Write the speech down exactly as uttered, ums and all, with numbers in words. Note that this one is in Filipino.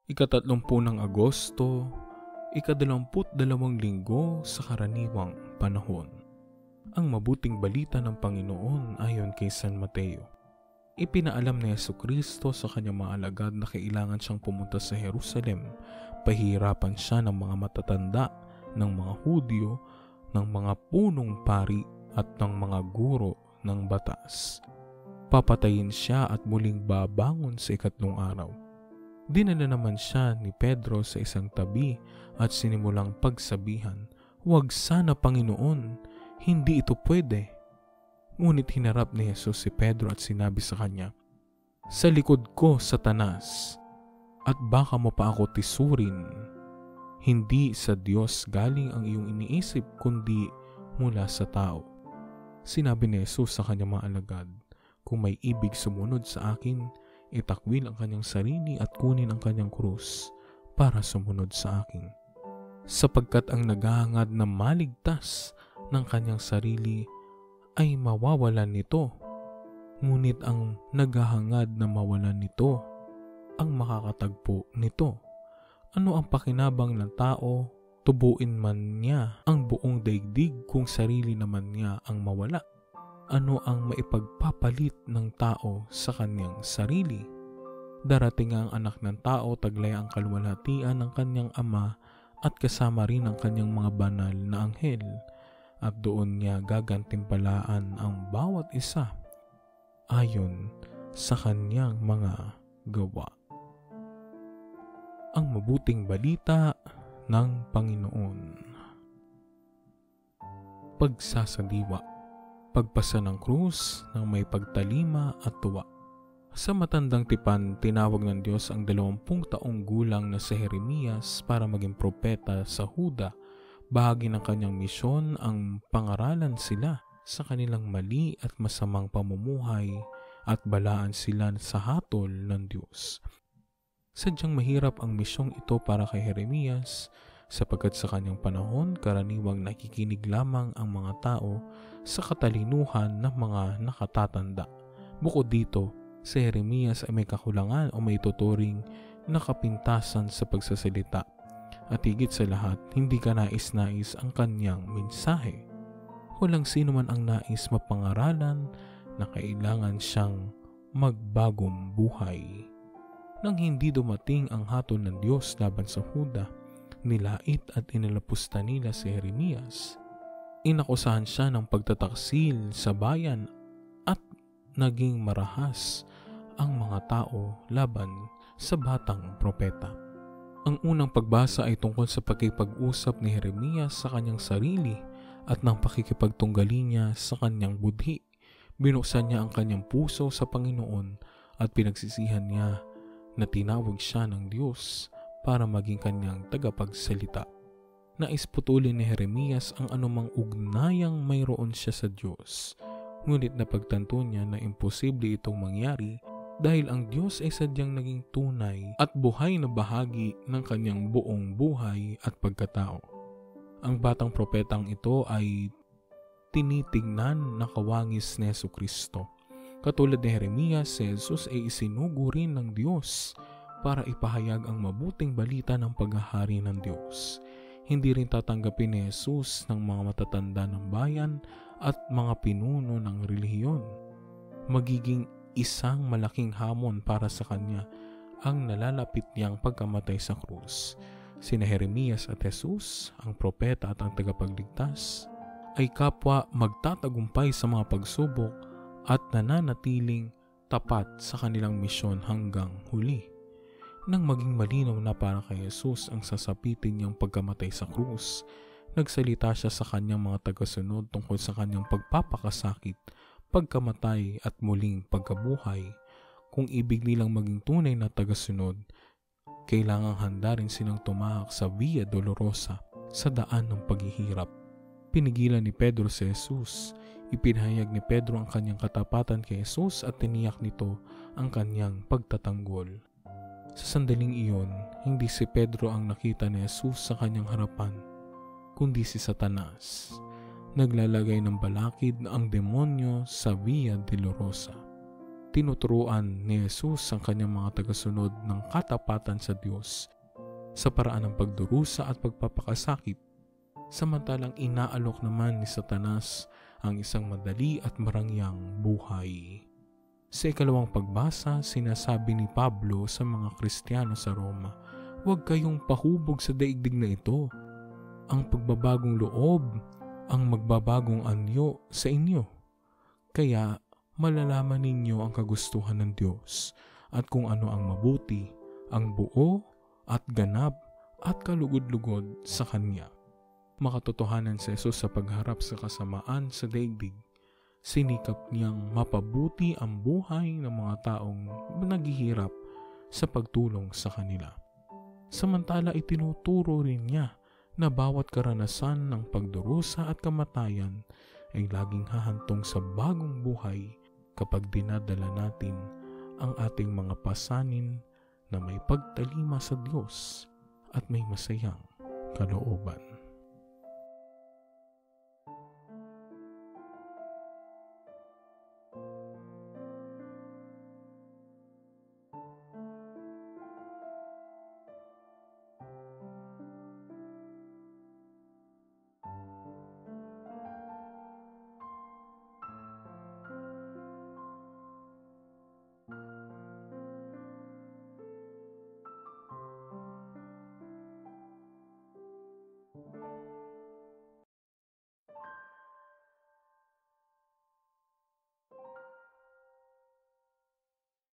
Ikatatlumpu ng Agosto, ikadalawamput dalawang linggo sa karaniwang panahon. Ang mabuting balita ng Panginoon ayon kay San Mateo. Ipinaalam ni Jesucristo sa kanyang mga alagad na kailangan siyang pumunta sa Jerusalem. Pahihirapan siya ng mga matatanda, ng mga Hudyo, ng mga punong pari at ng mga guro ng batas. Papatayin siya at muling babangon sa ikatlong araw. Dinala naman siya ni Pedro sa isang tabi at sinimulang pagsabihan, "Huwag sana, Panginoon, hindi ito pwede." Ngunit hinarap ni Jesus si Pedro at sinabi sa kanya, "Sa likod ko, Satanas, at baka mo pa ako tisurin. Hindi sa Diyos galing ang iyong iniisip, kundi mula sa tao." Sinabi ni Jesus sa kanyang mga alagad, "Kung may ibig sumunod sa akin, itakwil ang kanyang sarili at kunin ang kanyang krus para sumunod sa akin. Sapagkat ang naghahangad na maligtas ng kanyang sarili ay mawawalan nito. Ngunit ang naghahangad na mawalan nito ang makakatagpo nito. Ano ang pakinabang ng tao? Tubuin man niya ang buong daigdig kung sarili naman niya ang mawala. Ano ang maipagpapalit ng tao sa kanyang sarili? Darating ang anak ng tao, taglay ang kaluwalhatian ng kanyang ama at kasama rin ang kanyang mga banal na anghel, at doon niya gagantimpalaan ang bawat isa ayon sa kanyang mga gawa. Ang mabuting balita ng Panginoon. Pagsasaliwa. Pagpasa ng krus ng may pagtalima at tuwa. Sa matandang tipan, tinawag ng Diyos ang dalawampung taong gulang na si Jeremias para maging propeta sa Huda. Bahagi ng kanyang misyon ang pangaralan sila sa kanilang mali at masamang pamumuhay at balaan sila sa hatol ng Diyos. Sadyang mahirap ang misyong ito para kay Jeremias, sapagkat sa kanyang panahon, karaniwang nakikinig lamang ang mga tao sa katalinuhan ng mga nakatatanda. Bukod dito, si Jeremias ay may kakulangan o may tuturing na kapintasan sa pagsasalita. At higit sa lahat, hindi ka nais-nais ang kanyang mensahe. Walang sino man ang nais mapangaralan na kailangan siyang magbagong buhay. Nang hindi dumating ang hatol ng Diyos laban sa Huda, nilait at inalapusta nila si Jeremias. Inakusahan siya ng pagtataksil sa bayan at naging marahas ang mga tao laban sa batang propeta. Ang unang pagbasa ay tungkol sa pakikipag-usap ni Jeremias sa kanyang sarili at ng pakikipagtunggali niya sa kanyang budhi. Binuksan niya ang kanyang puso sa Panginoon at pinagsisihan niya na tinawag siya ng Diyos para maging kanyang tagapagsalita. Nais putulin ni Jeremias ang anumang ugnayang mayroon siya sa Diyos. Ngunit napagtanto niya na imposible itong mangyari dahil ang Diyos ay sadyang naging tunay at buhay na bahagi ng kanyang buong buhay at pagkatao. Ang batang propetang ito ay tinitingnan na kawangis ni Jesucristo. Katulad ni Jeremias, si Jesus ay isinugo rin ng Diyos para ipahayag ang mabuting balita ng paghahari ng Diyos. Hindi rin tatanggapin ni Jesus ng mga matatanda ng bayan at mga pinuno ng relihiyon. Magiging isang malaking hamon para sa kanya ang nalalapit niyang pagkamatay sa krus. Sina Jeremias at Jesus, ang propeta at ang tagapagligtas, ay kapwa magtatagumpay sa mga pagsubok at nananatiling tapat sa kanilang misyon hanggang huli. Nang maging malinaw na para kay Jesus ang sasapitin niyang pagkamatay sa krus, nagsalita siya sa kanyang mga tagasunod tungkol sa kanyang pagpapakasakit, pagkamatay at muling pagkabuhay. Kung ibig nilang maging tunay na tagasunod, kailangang handa rin silang tumahak sa Via Dolorosa, sa daan ng paghihirap. Pinigilan ni Pedro si Jesus. Ipinahayag ni Pedro ang kanyang katapatan kay Jesus at tiniyak nito ang kanyang pagtatanggol. Sa sandaling iyon, hindi si Pedro ang nakita ni Jesus sa kanyang harapan, kundi si Satanas. Naglalagay ng balakid na ang demonyo sa Via Dolorosa. tinuturuan ni Jesus ang kanyang mga tagasunod ng katapatan sa Diyos sa paraan ng pagdurusa at pagpapakasakit, samantalang inaalok naman ni Satanas ang isang madali at marangyang buhay. Sa ikalawang pagbasa, sinasabi ni Pablo sa mga Kristiyano sa Roma, huwag kayong pahubog sa daigdig na ito. Ang pagbabagong loob ang magbabagong anyo sa inyo. Kaya malalaman ninyo ang kagustuhan ng Diyos at kung ano ang mabuti, ang buo at ganap at kalugod-lugod sa Kanya. Makatotohanan si Jesus sa pagharap sa kasamaan sa daigdig. Sinikap niyang mapabuti ang buhay ng mga taong naghihirap sa pagtulong sa kanila. Samantala itinuturo rin niya na bawat karanasan ng pagdurusa at kamatayan ay laging hahantong sa bagong buhay kapag dinadala natin ang ating mga pasanin na may pagtalima sa Diyos at may masayang kalooban.